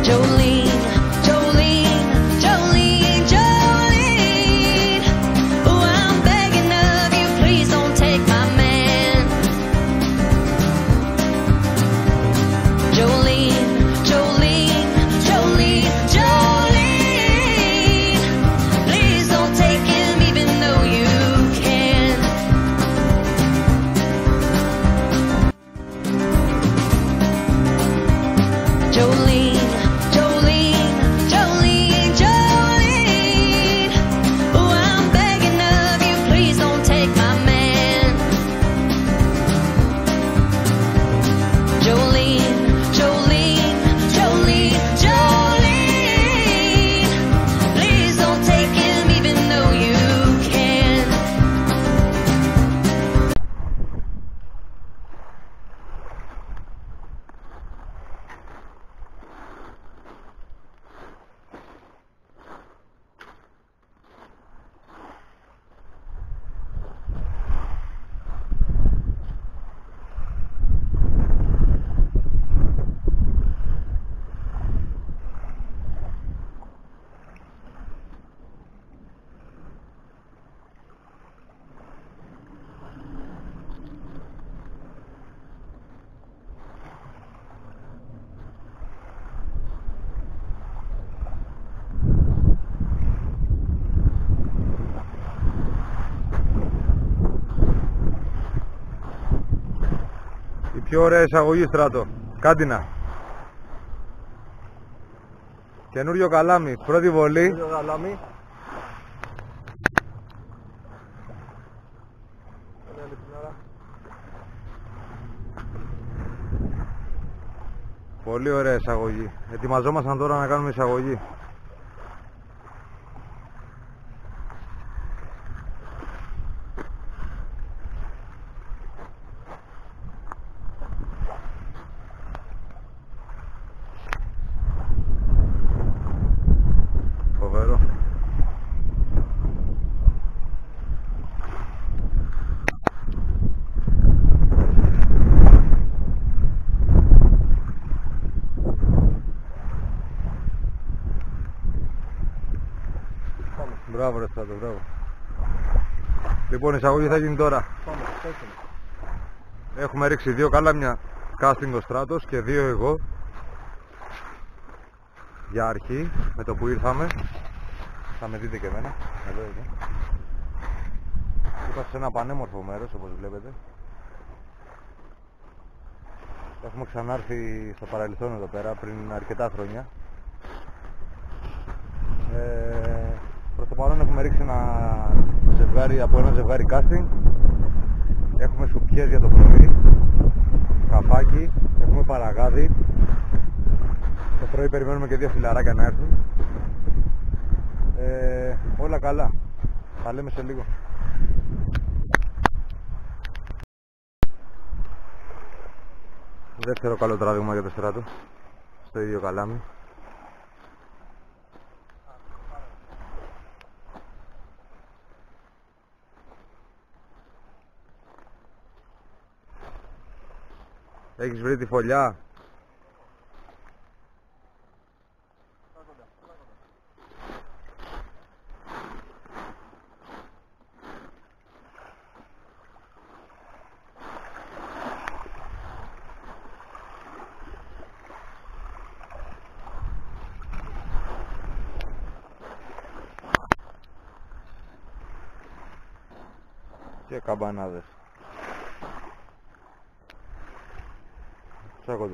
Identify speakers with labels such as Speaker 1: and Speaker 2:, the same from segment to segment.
Speaker 1: Jolene, Jolene, Jolene, Jolene. Oh, I'm begging of you, please don't take my man. Jolene, Jolene, Jolene, Jolene. Please don't take him even though you can. Jolene, Jolene, Jolene, Jolene. Oh, I'm begging of you, please don't take my man. Jolene, Jolene, Jolene, Jolene. Please don't take him even though you can.
Speaker 2: Η πιο ωραία εισαγωγή, Στράτο. Κάντινα. Καινούριο καλάμι. Πρώτη βολή.
Speaker 3: Καινούριο καλάμι.
Speaker 2: Πολύ ωραία εισαγωγή. Ετοιμαζόμασταν τώρα να κάνουμε εισαγωγή. Φοβερό. Μπράβο ρε Στράτο, μπράβο. Λοιπόν, η εισαγωγή θα γίνει τώρα.
Speaker 3: Πάμε,
Speaker 2: Έχουμε ρίξει 2 καλάμια casting ο Στράτος και 2 εγώ. Για αρχή, με το που ήρθαμε. Θα με δείτε και εμένα. Εδώ. Είμαστε σε ένα πανέμορφο μέρος, όπως βλέπετε. Έχουμε ξανάρθει στο παρελθόν εδώ πέρα πριν αρκετά χρόνια. Προς το παρόν έχουμε ρίξει ένα ζευγάρι casting. Έχουμε σουπιές για το πρωί, καφάκι, έχουμε παραγάδι. Το πρωί περιμένουμε και 2 φιλαράκια να έρθουν. Όλα καλά. Θα λέμε σε λίγο. Δεύτερο καλό τράβηγμα για το Στράτο. Στο ίδιο καλάμι. Έχεις βρει τη φωλιά? Και καμπανάδες. Τσάκονται.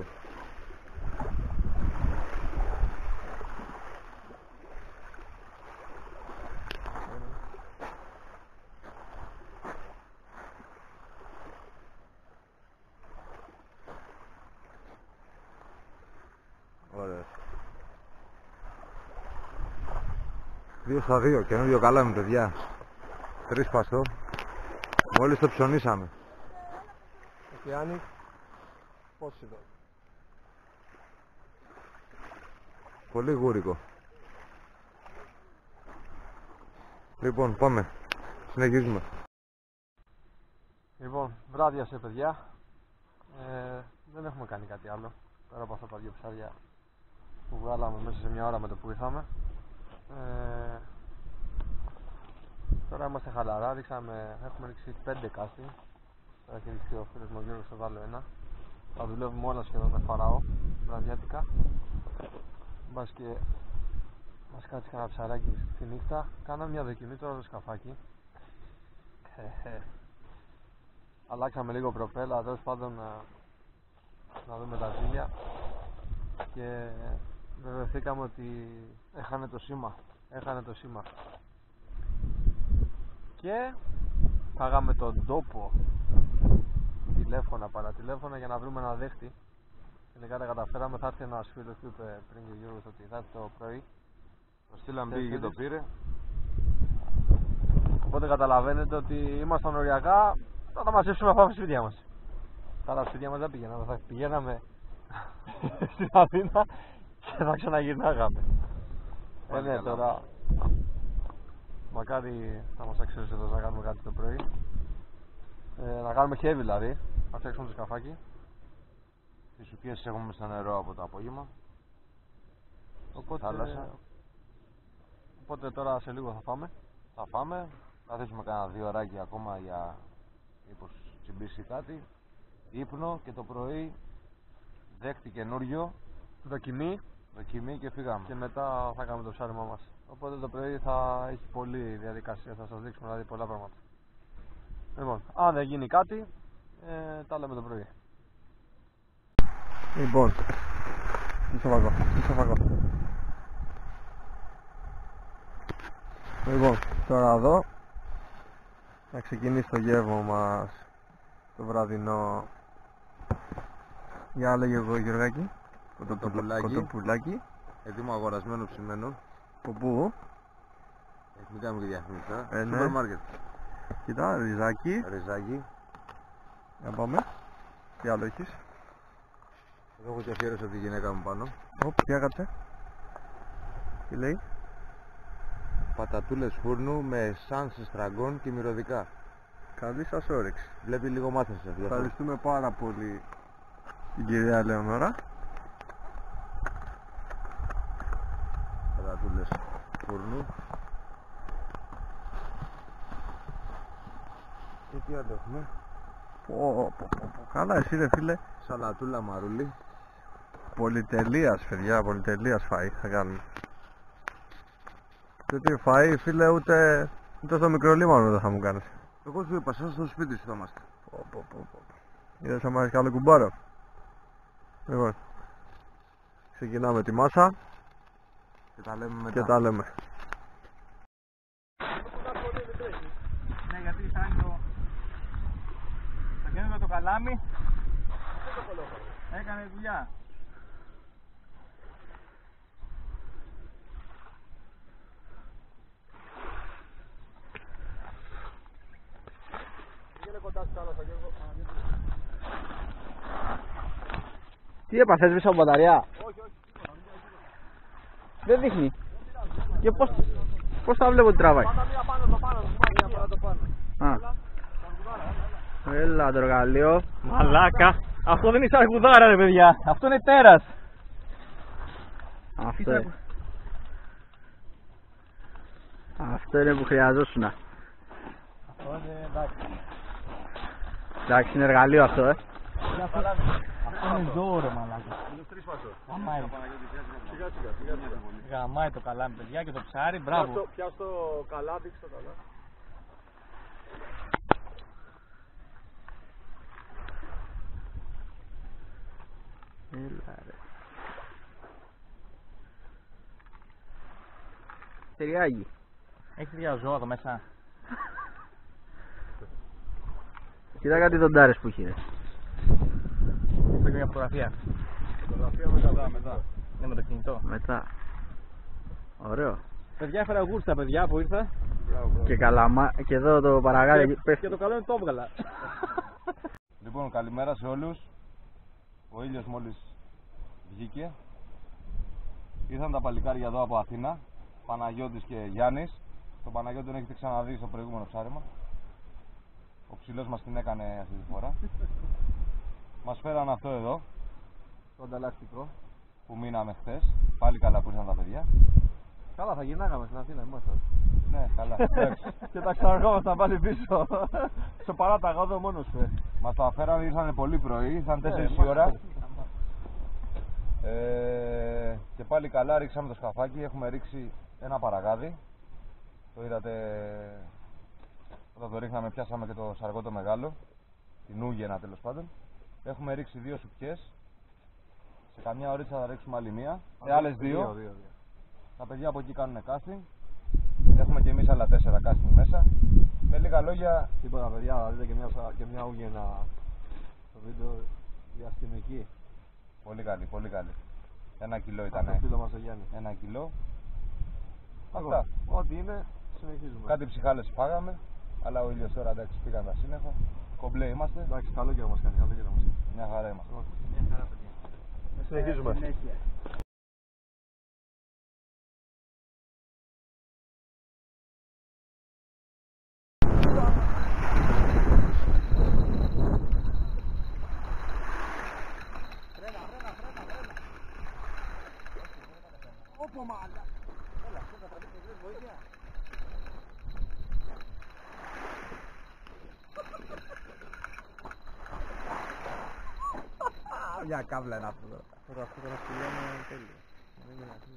Speaker 2: Ωραία. 2 στα 2, καινούριο καλάμι παιδιά. 3 παστό. Μόλις το ψωνίσαμε.
Speaker 3: Ωκεάνη, πώς εδώ.
Speaker 2: Πολύ γούρικο. Λοιπόν, πάμε. Συνεχίζουμε.
Speaker 3: Λοιπόν, βράδιασε παιδιά. Δεν έχουμε κάνει κάτι άλλο πέρα από αυτά τα 2 ψάρια που βγάλαμε μέσα σε μια ώρα με το που ήρθαμε. Τώρα είμαστε χαλαρά, έχουμε ρίξει 5 casting. Τώρα έχει ρίξει ο φίλος μου ο Γιώργος στο άλλο ένα. Θα δουλεύουμε όλα σχεδόν με φαραώ, βραδιάτικα. Μπας και μας κάτσει κανένα ψαράκι στη νύχτα. Κάναμε μια δοκιμή τώρα το σκαφάκι. Αλλάξαμε λίγο προπέλα, τέλος πάντων να δούμε τα ζύγια και βεβαιωθήκαμε ότι έχανε το σήμα. Και πάγαμε τον τόπο παρατηλέφωνα για να βρούμε ένα δέχτη. Τελικά τα καταφέραμε, θα έρθει ένας φίλος που είπε πριν και ο Γιώργος ότι θα έρθει το πρωί.
Speaker 2: Το στείλαμε, πήγε και το πήρε.
Speaker 3: Οπότε καταλαβαίνετε ότι ήμασταν οριακά, θα τα μαζέψουμε να πάμε στα σπίτια μας. Καλά, στα σπίτια μας δεν πηγαίναμε, θα πηγαίναμε στην Αθήνα και θα ξαναγυρνάγαμε. Ναι, τώρα μακάρι να μας αξίζει εδώ να κάνουμε κάτι το πρωί. Να κάνουμε heavy δηλαδή, να φτιάξουμε το σκαφάκι.
Speaker 2: Τις σουκιές έχουμε στο νερό από το απόγευμα.
Speaker 3: Οπότε τώρα σε λίγο θα φάμε.
Speaker 2: Θα θέσουμε κανένα 2 ωράκια ακόμα για μήπως τσιμπήσει κάτι. Ύπνο και το πρωί δέχτη καινούριο.
Speaker 3: Δοκιμή
Speaker 2: Και φύγαμε.
Speaker 3: Και μετά θα κάνουμε το ψάρεμα μας. Οπότε το πρωί θα έχει πολλή διαδικασία, θα σας δείξουμε δηλαδή πολλά πράγματα. Λοιπόν, αν δεν γίνει κάτι, τα λέμε το πρωί. Λοιπόν, πίσω βαγό. Λοιπόν, τώρα εδώ θα ξεκινήσει το γεύμα μας, το βραδινό. Για λέγε εγώ Γιωργάκη. Κοτοπουλάκι.
Speaker 2: Έτοιμο αγορασμένο ψημένο.
Speaker 3: Από πού?
Speaker 2: Μην κάνουμε και διαφήμιση τώρα.
Speaker 3: Ναι.
Speaker 2: Σούπερ μάρκετ.
Speaker 3: Κοίτα, ριζάκι. Για πάμε. Τι άλλο έχεις?
Speaker 2: Εδώ έχω και αφιέρωση από τη γυναίκα μου πάνω.
Speaker 3: Για κάτσε. Τι λέει?
Speaker 2: Πατατούλες φούρνου με σάνς εστραγκόν και μυρωδικά.
Speaker 3: Καλή σας όρεξη.
Speaker 2: Βλέπει λίγο μάθηση αυτή.
Speaker 3: Ευχαριστούμε πάρα πολύ την κυρία Λεωνόρα.
Speaker 2: Πατατούλες φούρνου. Και τι άλλο έχουμε?
Speaker 3: Καλά εσύ ρε φίλε.
Speaker 2: Σαλατούλα μαρούλι.
Speaker 3: Πολυτελείας παιδιά, πολυτελείας φαΐ θα κάνουμε. Και τι φαΐ φίλε, ούτε στο μικρό λίμανο δεν θα μου κάνεις.
Speaker 2: Εγώ σου είπα, σαν στο σπίτι σου θα είμαστε.
Speaker 3: Είδες άμα έχεις καλό κουμπάρο. Λοιπόν, ξεκινάμε τη μάσα
Speaker 2: και τα λέμε μετά.
Speaker 4: Ναι, γιατί θα καινούργιο το καλάμι έκανε δουλειά.
Speaker 5: Τι έπαθες μέσα από μπαταρία?
Speaker 4: Όχι.
Speaker 5: Δεν δείχνει. Και πώς θα βλέπω ότι τραβάει?
Speaker 4: Πάτα μία πάνω το πάνω.
Speaker 5: Έλα το εργαλείο. Μαλάκα. Αυτό δεν είναι σαν κουδάρα ρε παιδιά. Αυτό είναι τέρας. Αυτό είναι που χρειαζόσουν.
Speaker 4: Αυτό είναι εντάξει.
Speaker 5: Εντάξει είναι εργαλείο αυτό
Speaker 4: Αυτό είναι ζώο ρε μαλάκα. Γαμάει το καλάμι παιδιά και το ψάρι, μπράβο.
Speaker 3: Πιάσ' το καλά, δείξε το καλά.
Speaker 5: Έλα ρε. Ταιριάγει.
Speaker 4: Έχεις τέτοια ζώα εδώ μέσα?
Speaker 5: Κοίτα κάτι δοντάρες που έχει ρε.
Speaker 4: Έχω και μια φωτογραφία.
Speaker 3: Φωτογραφία μετά.
Speaker 4: Ναι, με το κινητό.
Speaker 5: Μετά. Ωραίο.
Speaker 4: Παιδιά έφερα γούρτσα παιδιά που ήρθα.
Speaker 5: Και καλαμά. Και εδώ το παραγάδι.
Speaker 4: Και το καλό είναι το έβγαλα.
Speaker 2: Λοιπόν, καλημέρα σε όλους. Ο ήλιος μόλις βγήκε. Ήρθαν τα παλικάρια εδώ από Αθήνα, Παναγιώτης και Γιάννης. Τον Παναγιώτη τον έχετε ξαναδεί στο προηγούμενο ψάρεμα. Ο ψηλός μας την έκανε αυτή τη φορά. Μας φέραν αυτό εδώ, το ανταλλακτικό. που μείναμε χθες. Πάλι καλά που ήρθαν τα παιδιά.
Speaker 3: Καλά, θα γυρνάγαμε στην Αθήνα, ήμασταν.
Speaker 2: Ναι, καλά.
Speaker 3: Και τα ξαναρχόμασταν πάλι πίσω. Σε παράταγα μόνος σου.
Speaker 2: Μας το αφέρανε, ήρθανε πολύ πρωί, ήρθαν 4 η
Speaker 3: μας
Speaker 2: ώρα.
Speaker 3: το
Speaker 2: Και πάλι καλά, ρίξαμε το σκαφάκι, έχουμε ρίξει ένα παραγάδι. Το είδατε, όταν το ρίχναμε πιάσαμε και το σαργό το μεγάλο, την ούγενα τέλος πάντων. Έχουμε ρίξει 2 σουπιές, σε καμιά ωρίτσα θα ρίξουμε άλλη μία, άλλες 2. Τα παιδιά από εκεί κάνουν casting, έχουμε και εμείς άλλα 4 casting μέσα. Με λίγα λόγια,
Speaker 3: Τίποτα παιδιά, θα δείτε και μια ούγενα στο βίντεο διαστημική.
Speaker 2: πολύ καλή, πολύ καλή. 1 κιλό
Speaker 3: Το
Speaker 2: ήταν.
Speaker 3: φίλο μας ο Γιάννης.
Speaker 2: 1 κιλό.
Speaker 3: Αυτά.
Speaker 2: Αυτά.
Speaker 3: Ό,τι είναι, συνεχίζουμε.
Speaker 2: Κάτι ψυχάλες φάγαμε, αλλά ο ήλιος τώρα εντάξει πήγαν τα σύννεφα. Κομπλέ είμαστε,
Speaker 3: Εντάξει, καλό καιρό μας κάνει, καλό καιρό μας κάνει.
Speaker 2: μια χαρά είμαστε.
Speaker 3: Συνεχίζουμε.
Speaker 2: Μια κάβλα είναι αυτό.
Speaker 3: Τώρα αυτό τώρα πουλάμε τέλειο. Δεν είναι αυτό.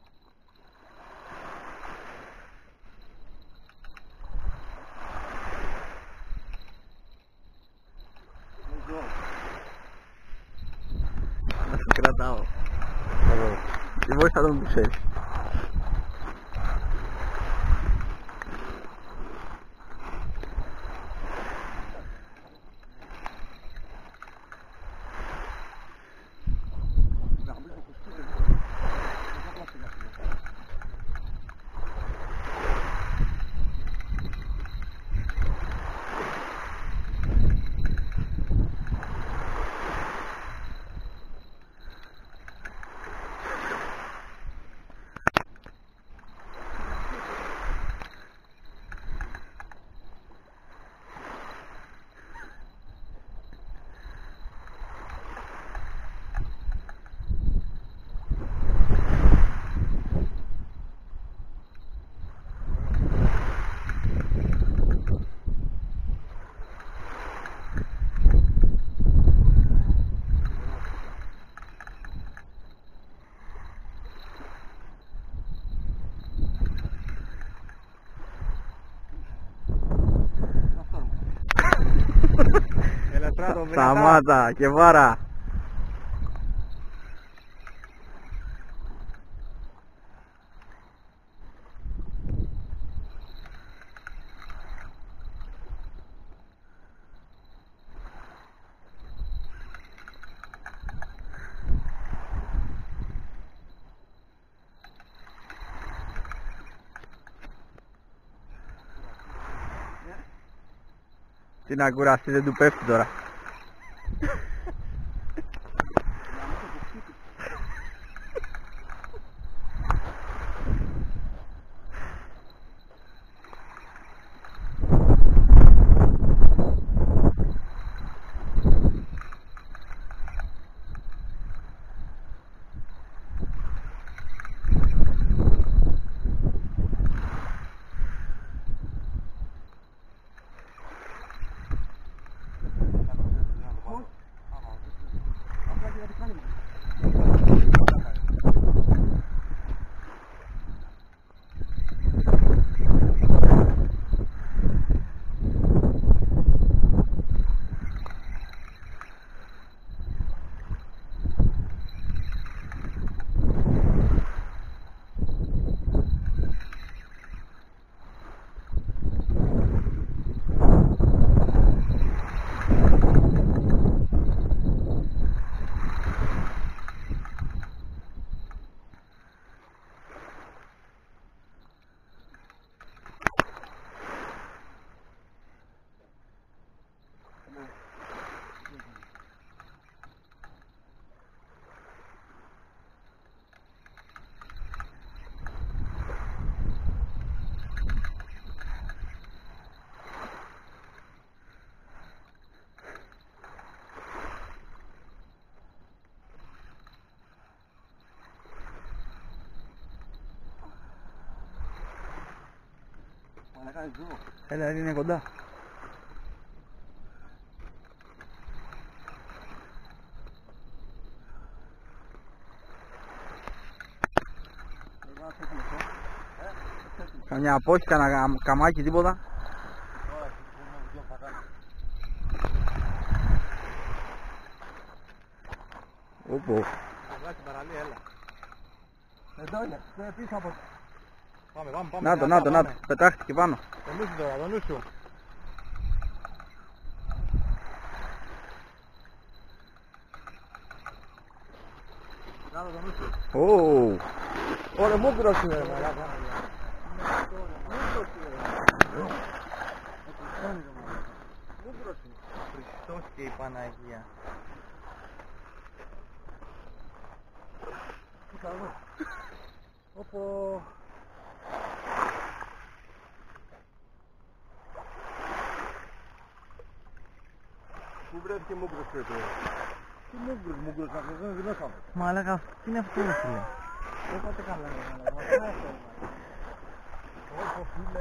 Speaker 5: Να σε κρατάω. Τι βοήθεια τον που ξέρεις. Σταμάτα και βάρα. Τι να κουραστεί, δεν του πέφτει τώρα.
Speaker 2: Έλα, είναι κοντά. Καμιά απόχη, κανένα καμάκι, τίποτα. Όπο.
Speaker 3: Εδώ είναι, πίσω από... Πάμε.
Speaker 2: Να το, πετάχτηκε πάνω.
Speaker 3: Το νου σου τώρα, το νου σου. Κάτω το νου σου.
Speaker 2: Ω.
Speaker 3: Ωραία, μου κρόσου ρε μαλάκα.
Speaker 2: Χριστός και η Παναγία.
Speaker 3: Τι καλό. Όπο.
Speaker 2: Πού βρέθηκε μούγκρος και τώρα?
Speaker 3: Τι μούγκρος, αυτός είναι δεινόσαυρος.
Speaker 2: Μαλάκα, τι είναι αυτό ρε φίλε?
Speaker 3: Δεν πάτε καλά ρε μαλάκα. Όπο φίλε.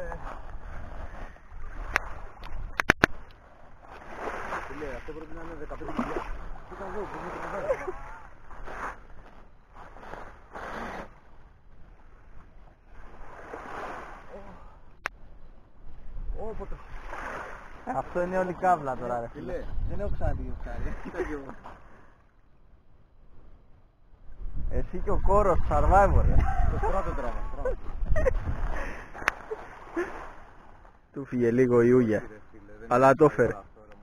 Speaker 2: Φίλε, αυτό πρέπει να είναι 15.000.
Speaker 3: Τι καλό, που είναι το κοντά. Όποτε.
Speaker 2: Αυτό είναι όλη κάβλα τώρα ρε φίλε.
Speaker 3: Φίλε, δεν έχω ξαναδεί ψάρι. Κοίτα και εγώ.
Speaker 2: Εσύ και ο κόρος, survivor ρε.
Speaker 3: Το στράτο τράβα.
Speaker 2: Του φύγε λίγο η ούγια. Αλλά το έφερε.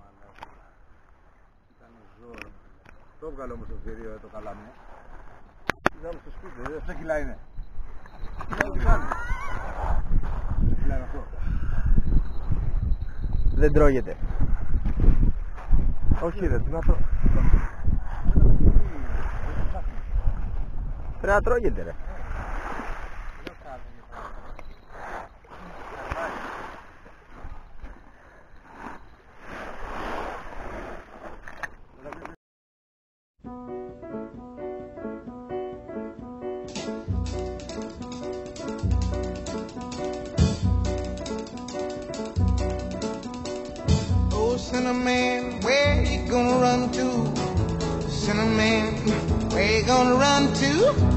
Speaker 3: Το έβγαλε όμως το θηρίο το καλάμι. Είδαμε στο σπίτι, 7 κιλά είναι. Τι κάνει. Δεν κιλά αυτό.
Speaker 2: Δεν τρώγεται. Όχι ρε, τι να τρώω. Πρέπει να τρώγεται ρε.
Speaker 6: Oh, Cinnamon, where you gonna run to? Cinnamon, where you gonna run to?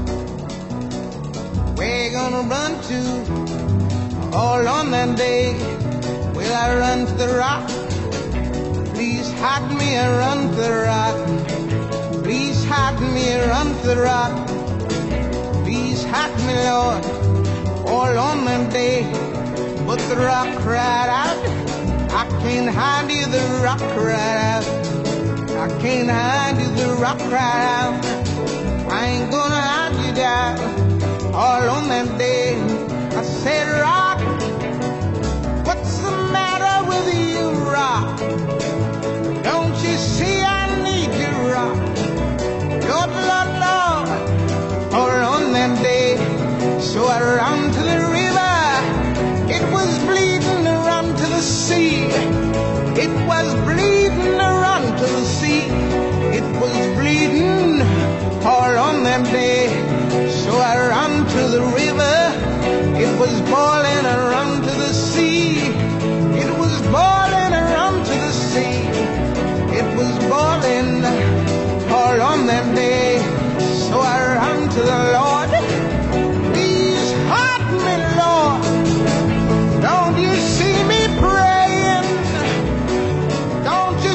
Speaker 6: Where you gonna run to? All on that day, will I run to the rock? Please hide me and run to the rock. Please hide me and run to the rock. Please hide me, Lord, all on that day. But the rock cried out, I can't hide you, the rock cried out. I can't hide you, the rock cried out. I ain't gonna hide you down. All on that day, I said, rock, what's the matter with you, rock? Don't you see I need you, rock? Lord, Lord, Lord, all on that day. So I ran to the river, it was bleeding to run to the sea. It was bleeding to run to the sea. It was bleeding all on that day. So I ran to the river, it was boiling and run to the sea. It was boiling and run to the sea. It was boiling all on that day. So I ran to the Lord. Please hide me, Lord. Don't you see me praying? Don't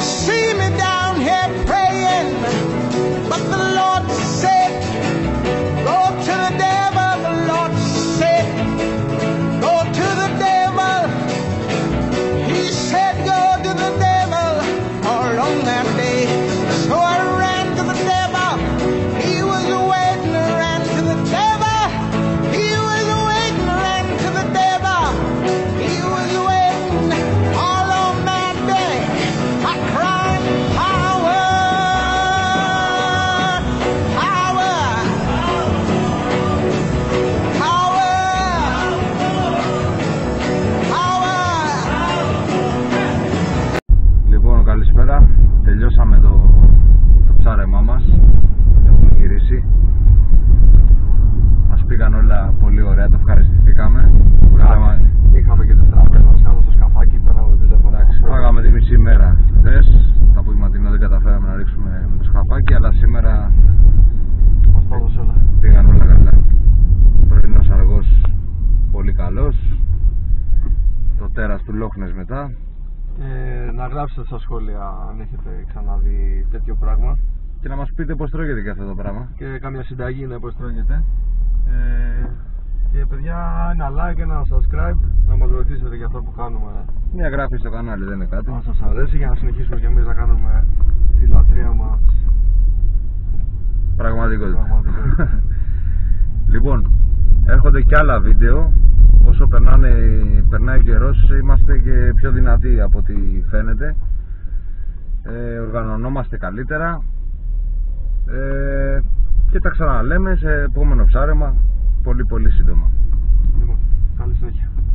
Speaker 2: Λόχνες μετά.
Speaker 3: Να γράψετε στα σχόλια αν έχετε ξαναδεί τέτοιο πράγμα.
Speaker 2: Και να μας πείτε πώς τρώγεται και αυτό το πράγμα.
Speaker 3: Και κάμια συνταγή είναι πώς τρώγεται. Και παιδιά, ένα like, ένα subscribe, να μας βοηθήσετε για αυτό που κάνουμε.
Speaker 2: Μια γράφη στο κανάλι, δεν είναι κάτι.
Speaker 3: Αν σας αρέσει, για να συνεχίσουμε και εμείς να κάνουμε τη λατρεία μας
Speaker 2: Πραγματικότητα. Λοιπόν, έρχονται και άλλα βίντεο. Όσο περνάει ο καιρός, είμαστε και πιο δυνατοί από ό,τι φαίνεται. Οργανωνόμαστε καλύτερα. Και τα ξαναλέμε σε επόμενο ψάρεμα πολύ σύντομα.
Speaker 3: Λοιπόν, καλή συνέχεια.